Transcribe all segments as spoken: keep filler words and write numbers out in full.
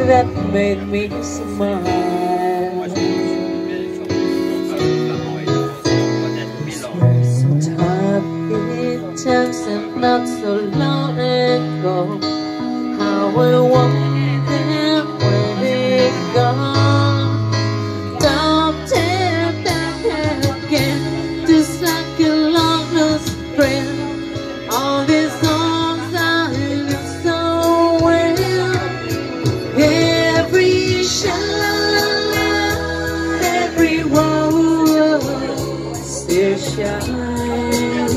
that made me smile. Happy times and not so long ago, how I want them when they gone. Don't tear back again to suck a long lost friend. All these songs I knew so well, every sha-la-la-la, every woe still shines.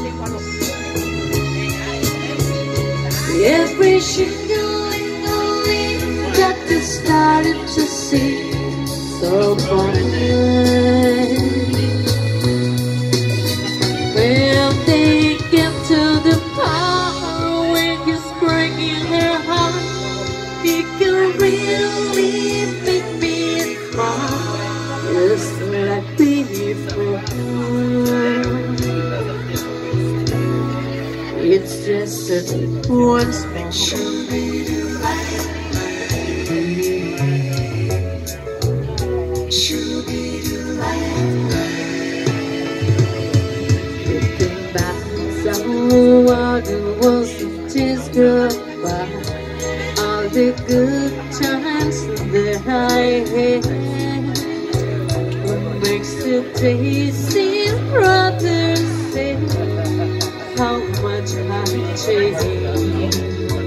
Every shingling only that they started to see so fine. Well, they came to the part where he's breaking her heart. He can really make me cry, just like before. It's just that once more. Looking back, someone who was just goodbye. All the good times that I had. What makes the day seem rather sad? How much I changed.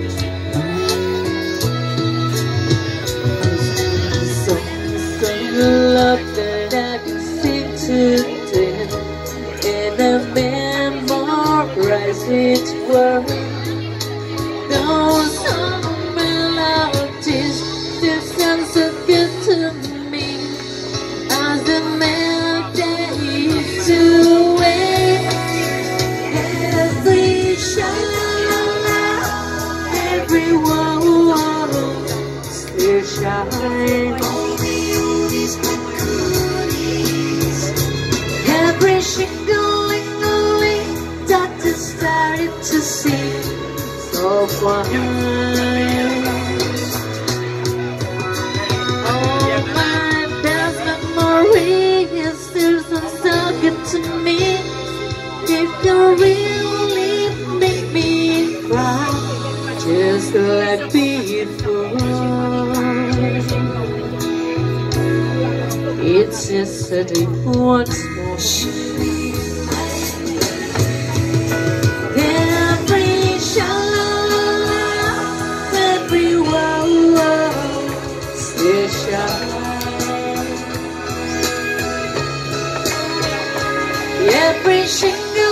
So, so love that I can sing to them, and I memorize each word. Those are melodies that sound so good to me, as the melodies to it. Every sha-la-la-la, every woe still shines. Every shingling that I started to see so fine. All my best memories still sound so good to me. If you really make me cry, just like before. It's just a day once more. Every sha-la-la-la, every woe still shines. Every shingle